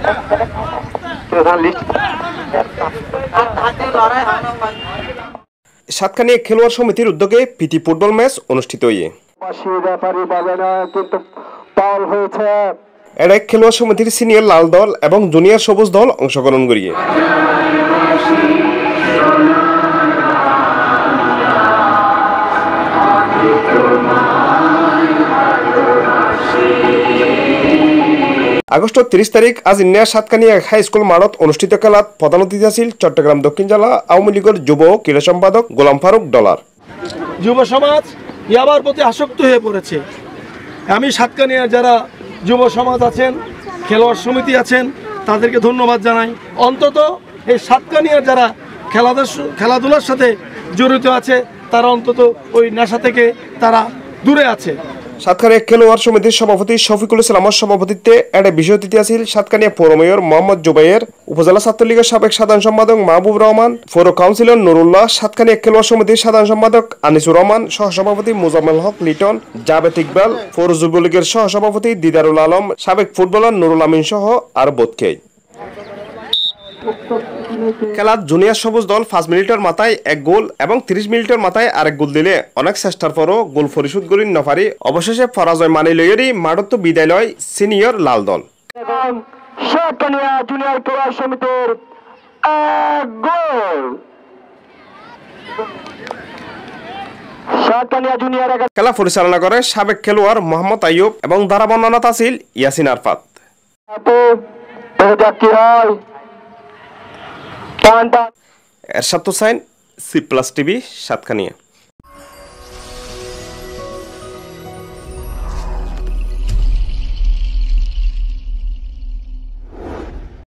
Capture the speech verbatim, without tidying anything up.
সাতকানিয়া খেলোয়াড় সমিতির উদ্যোগে প্রীতি ফুটবল ম্যাচ অনুষ্ঠিত হয়ে এর এক খেলোয়াড় সমিতির সিনিয়র লাল দল এবং জুনিয়র সবুজ দল অংশগ্রহণ করিয়ে আগস্ট ত্রিশ তারিখ আজ ইন্ডিয়া সাতকানিয়া হাই স্কুল মাঠত অনুষ্ঠিত খেলাত প্রধান অতিথি আছিল চট্টগ্রাম দক্ষিণ জেলা আওয়ামী লীগের যুব ক্রীড়া সম্পাদক গোলাম ফারুক ডলার। যুব সমাজ ইয়াবার প্রতি আসক্ত হয়ে পড়েছে। আমি সাতকানিয়ার যারা যুব সমাজ আছেন, খেলোয়াড় সমিতি আছেন, তাদেরকে ধন্যবাদ জানাই। অন্তত এই সাতকানিয়ার যারা খেলাধুলার সাথে জড়িত আছে তারা অন্তত ওই নেশা থেকে তারা দূরে আছে। সাতকানিয়া খেলোয়াড় সমিতির সভাপতি শফিকুল ইসলামের সভাপতিত্বে একটা বিষয় অতিথি আছিল সাতকানিয়া পৌর মেয়র মোহাম্মদ জুবাইর, উপজেলা ছাত্রলীগের সাবেক সাধারণ সম্পাদক মাহবুব রহমান, পৌর কাউন্সিলর নুরুল্লাহ, সাতকানিয়া খেলোয়াড় সমিতির সাধারণ সম্পাদক আনিসুর রহমান, সহসভাপতি মোজাম্মেল হক লিটন, জাবেদ ইকবাল, পৌর যুবলীগের সহসভাপতি দিদারুল আলম, সাবেক ফুটবলার নুরুল আমিন সহ আর বোধকেই। খেলার জুনিয়র সবুজ দল পাঁচ মিনিটের মাথায় এক গোল এবং ত্রিশ মিনিটের মাথায় আরেক গোল দিলে অনেক চেষ্টার পরও গোল পরিশোধ করি নপারি অবশেষে পরাজয় মানি লইয়েরই মাঠত বিদায় লয় সিনিয়র লাল দল। খেলা পরিচালনা করে সাবেক খেলোয়াড় মোহাম্মদ আইয়ুব এবং ধারা বর্ণনাত আছিল Yasin Arafat. Ershad Hossain, C plus TV, Satkania.